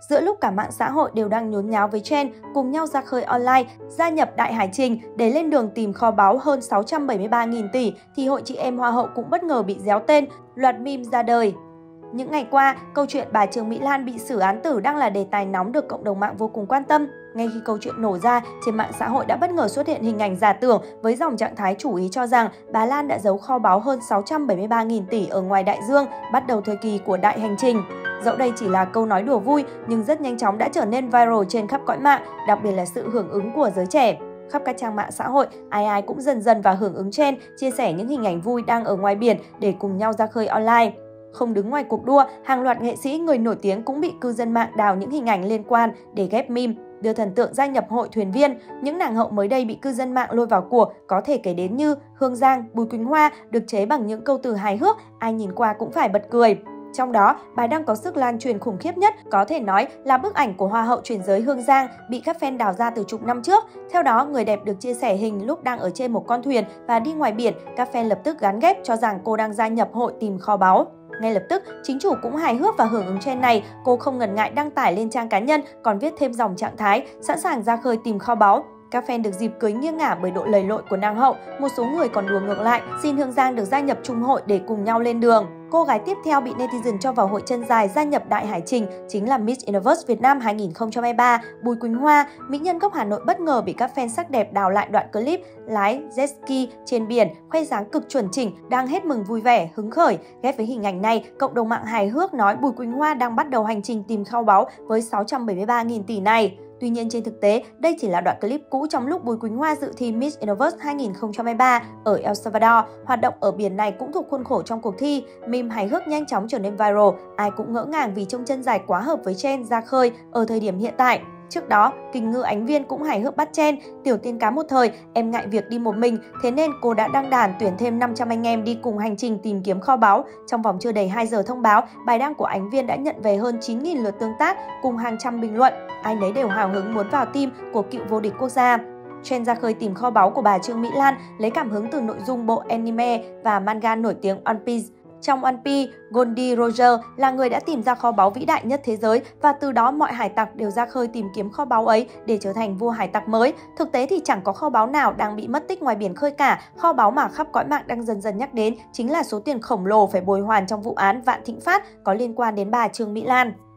Giữa lúc cả mạng xã hội đều đang nhốn nháo với trend cùng nhau ra khơi online, gia nhập đại hải trình để lên đường tìm kho báu hơn 673.000 tỷ, thì hội chị em Hoa hậu cũng bất ngờ bị déo tên, loạt meme ra đời. Những ngày qua, câu chuyện bà Trương Mỹ Lan bị xử án tử đang là đề tài nóng được cộng đồng mạng vô cùng quan tâm. Ngay khi câu chuyện nổ ra, trên mạng xã hội đã bất ngờ xuất hiện hình ảnh giả tưởng với dòng trạng thái chủ ý cho rằng bà Lan đã giấu kho báu hơn 673.000 tỷ ở ngoài đại dương, bắt đầu thời kỳ của đại hành trình. Dẫu đây chỉ là câu nói đùa vui, nhưng rất nhanh chóng đã trở nên viral trên khắp cõi mạng, đặc biệt là sự hưởng ứng của giới trẻ. Khắp các trang mạng xã hội, ai ai cũng dần dần vào hưởng ứng trend, chia sẻ những hình ảnh vui đang ở ngoài biển để cùng nhau ra khơi online. Không đứng ngoài cuộc đua, hàng loạt nghệ sĩ, người nổi tiếng cũng bị cư dân mạng đào những hình ảnh liên quan để ghép meme, đưa thần tượng gia nhập hội thuyền viên. Những nàng hậu mới đây bị cư dân mạng lôi vào cuộc có thể kể đến như Hương Giang, Bùi Quỳnh Hoa, được chế bằng những câu từ hài hước, ai nhìn qua cũng phải bật cười. Trong đó, bài đăng có sức lan truyền khủng khiếp nhất có thể nói là bức ảnh của Hoa hậu chuyển giới Hương Giang bị các fan đào ra từ chục năm trước. Theo đó, người đẹp được chia sẻ hình lúc đang ở trên một con thuyền và đi ngoài biển, các fan lập tức gán ghép cho rằng cô đang gia nhập hội tìm kho báu. Ngay lập tức, chính chủ cũng hài hước và hưởng ứng trend này, cô không ngần ngại đăng tải lên trang cá nhân, còn viết thêm dòng trạng thái sẵn sàng ra khơi tìm kho báu. Các fan được dịp cười nghiêng ngả bởi độ lầy lội của nàng hậu, một số người còn đùa ngược lại, xin Hương Giang được gia nhập chung hội để cùng nhau lên đường. Cô gái tiếp theo bị netizen cho vào hội chân dài gia nhập đại hải trình chính là Miss Universe Việt Nam 2023, Bùi Quỳnh Hoa. Mỹ nhân gốc Hà Nội bất ngờ bị các fan sắc đẹp đào lại đoạn clip lái jet ski trên biển, khoe dáng cực chuẩn chỉnh, đang hết mừng vui vẻ, hứng khởi. Ghép với hình ảnh này, cộng đồng mạng hài hước nói Bùi Quỳnh Hoa đang bắt đầu hành trình tìm kho báu với 673.000 tỷ này. Tuy nhiên trên thực tế, đây chỉ là đoạn clip cũ trong lúc Bùi Quỳnh Hoa dự thi Miss Universe 2023 ở El Salvador. Hoạt động ở biển này cũng thuộc khuôn khổ trong cuộc thi. Meme hài hước nhanh chóng trở nên viral, ai cũng ngỡ ngàng vì trông chân dài quá hợp với trend ra khơi ở thời điểm hiện tại. Trước đó, kình ngư Ánh Viên cũng hài hước bắt trend, tiểu tiên cá một thời, em ngại việc đi một mình, thế nên cô đã đăng đàn tuyển thêm 500 anh em đi cùng hành trình tìm kiếm kho báu. Trong vòng chưa đầy 2 giờ thông báo, bài đăng của Ánh Viên đã nhận về hơn 9.000 lượt tương tác cùng hàng trăm bình luận. Ai nấy đều hào hứng muốn vào team của cựu vô địch quốc gia. Trend ra khơi tìm kho báu của bà Trương Mỹ Lan lấy cảm hứng từ nội dung bộ anime và manga nổi tiếng One Piece. Trong One Piece, Goldie Roger là người đã tìm ra kho báu vĩ đại nhất thế giới và từ đó mọi hải tặc đều ra khơi tìm kiếm kho báu ấy để trở thành vua hải tặc mới. Thực tế thì chẳng có kho báu nào đang bị mất tích ngoài biển khơi cả. Kho báu mà khắp cõi mạng đang dần dần nhắc đến chính là số tiền khổng lồ phải bồi hoàn trong vụ án Vạn Thịnh Phát có liên quan đến bà Trương Mỹ Lan.